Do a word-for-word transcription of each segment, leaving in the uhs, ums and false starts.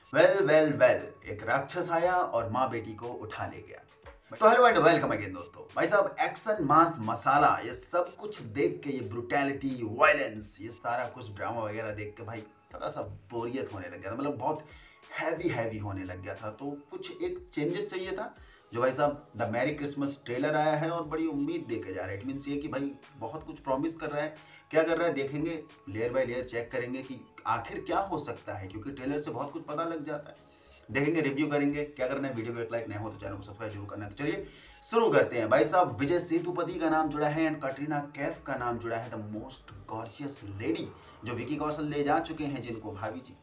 Well well well एक राक्षस आया और माँ बेटी को उठा ले गया। तो हेलो एंड वेलकम अगेन दोस्तों। भाई साहब, एक्शन मास मसाला ये सब कुछ देख के, ये ब्रुटैलिटी वायलेंस, ये सारा कुछ ड्रामा वगैरह देख के भाई थोड़ा सा बोरियत होने लग गया था। मतलब बहुत हैवी हैवी होने लग गया था। तो कुछ एक चेंजेस चाहिए था। जो भाई साहब द मैरी क्रिसमस ट्रेलर आया है और बड़ी उम्मीद देके जा रहा है। इट मीन्स ये कि भाई बहुत कुछ प्रॉमिस कर रहा है। क्या कर रहा है देखेंगे, लेयर बाय लेयर चेक करेंगे कि आखिर क्या हो सकता है, क्योंकि ट्रेलर से बहुत कुछ पता लग जाता है। देखेंगे, रिव्यू करेंगे। क्या करना है, वीडियो को एक लाइक, नया हो तो चैनल को सब्सक्राइब जरूर करना है। तो चलिए शुरू करते हैं। भाई साहब, विजय सेतुपति का नाम जुड़ा है एंड कटरीना कैफ का नाम जुड़ा है। द मोस्ट गॉर्जियस लेडी जो विकी कौशल ले जा चुके हैं जिनको भाभी जी।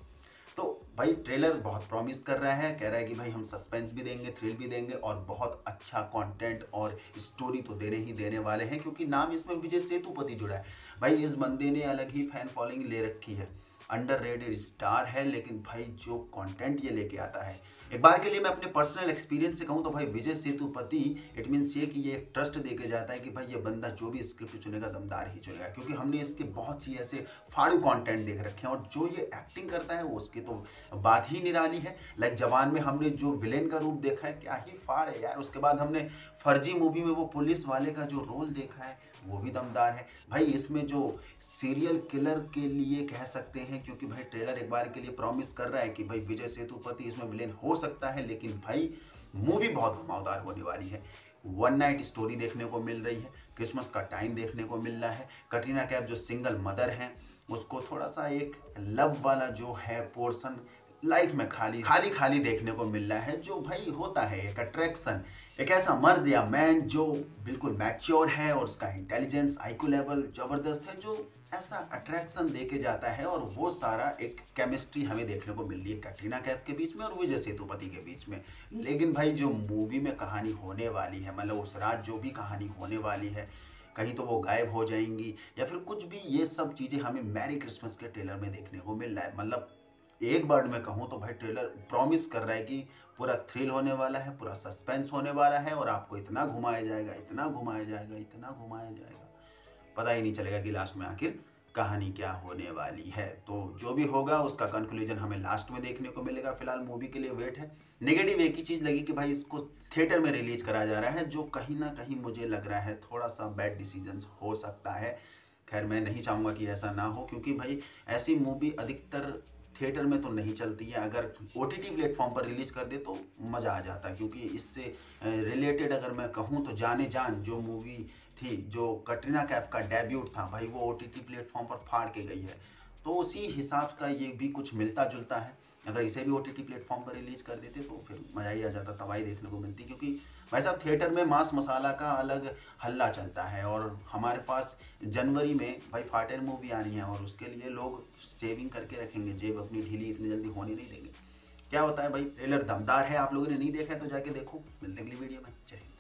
तो भाई ट्रेलर बहुत प्रॉमिस कर रहा है। कह रहा है कि भाई हम सस्पेंस भी देंगे, थ्रिल भी देंगे और बहुत अच्छा कंटेंट और स्टोरी तो देने ही देने वाले हैं, क्योंकि नाम इसमें विजय सेतुपति जुड़ा है। भाई इस बंदे ने अलग ही फैन फॉलोइंग ले रखी है। अंडररेटेड स्टार है, लेकिन भाई जो कंटेंट ये लेके आता है, एक बार के लिए मैं अपने पर्सनल एक्सपीरियंस से कहूँ तो भाई विजय सेतुपति, इट मीन्स ये कि ये एक ट्रस्ट देके जाता है कि भाई ये बंदा जो भी स्क्रिप्ट चुनेगा दमदार ही चुनेगा। क्योंकि हमने इसके बहुत सी ऐसे फाड़ू कंटेंट देख रखे हैं और जो ये एक्टिंग करता है वो उसकी तो बात ही निराली है। लाइक जवान में हमने जो विलेन का रूप देखा है, क्या ही फाड़ है यार। उसके बाद हमने फर्जी मूवी में वो पुलिस वाले का जो रोल देखा है वो भी दमदार है। भाई इसमें जो सीरियल किलर के लिए कह सकते हैं, क्योंकि भाई ट्रेलर एक बार के लिए प्रॉमिस कर रहा है कि भाई विजय सेतुपति इसमें विलेन हो सकता है, लेकिन भाई मूवी बहुत घुमावदार होने वाली है। वन नाइट स्टोरी देखने को मिल रही है, क्रिसमस का टाइम देखने को मिल रहा है। कटरीना कैफ जो सिंगल मदर हैं उसको थोड़ा सा एक लव वाला जो है पोर्शन लाइफ में खाली खाली खाली देखने को मिल रहा है, जो भाई होता है एक अट्रैक्शन। एक ऐसा मर्द या मैन जो बिल्कुल मैच्योर है और उसका इंटेलिजेंस आईक्यू लेवल जबरदस्त है, जो ऐसा अट्रैक्शन देके जाता है। और वो सारा एक केमिस्ट्री हमें देखने को मिल रही है कटरीना कैफ के बीच में और विजय सेतुपति के बीच में। लेकिन भाई जो मूवी में कहानी होने वाली है, मतलब उस रात जो भी कहानी होने वाली है, कहीं तो वो गायब हो जाएंगी या फिर कुछ भी, ये सब चीज़ें हमें मैरी क्रिसमस के ट्रेलर में देखने को मिल रहा है। मतलब एक वर्ड में कहूँ तो भाई ट्रेलर प्रॉमिस कर रहा है कि पूरा थ्रिल होने वाला है, पूरा सस्पेंस होने वाला है और आपको इतना घुमाया जाएगा, इतना घुमाया जाएगा, इतना घुमाया जाएगा, पता ही नहीं चलेगा कि लास्ट में आखिर कहानी क्या होने वाली है। तो जो भी होगा उसका कंक्लूजन हमें लास्ट में देखने को मिलेगा। फिलहाल मूवी के लिए वेट है। नेगेटिव एक ही चीज़ लगी कि भाई इसको थिएटर में रिलीज करा जा रहा है, जो कहीं ना कहीं मुझे लग रहा है थोड़ा सा बैड डिसीजन हो सकता है। खैर मैं नहीं चाहूँगा कि ऐसा ना हो, क्योंकि भाई ऐसी मूवी अधिकतर थिएटर में तो नहीं चलती है। अगर ओ टी टी प्लेटफॉर्म पर रिलीज कर दे तो मज़ा आ जाता है, क्योंकि इससे रिलेटेड अगर मैं कहूँ तो जाने जान जो मूवी थी, जो कटरीना कैफ का डेब्यूट था, भाई वो ओ टी टी प्लेटफॉर्म पर फाड़ के गई है। तो उसी हिसाब का ये भी कुछ मिलता जुलता है। अगर इसे भी ओ टी टी प्लेटफॉर्म पर रिलीज कर देते तो फिर मज़ा ही आ जाता, तबाही देखने को मिलती। क्योंकि भाई साहब थिएटर में मांस मसाला का अलग हल्ला चलता है और हमारे पास जनवरी में भाई फाटर मूवी आनी है और उसके लिए लोग सेविंग करके रखेंगे, जेब अपनी ढीली इतनी जल्दी होने नहीं देंगे। क्या होता है भाई, ट्रेलर दमदार है। आप लोगों ने नहीं देखा है तो जाके देखो। मिलते हैं अगली वीडियो में। जय हिंद।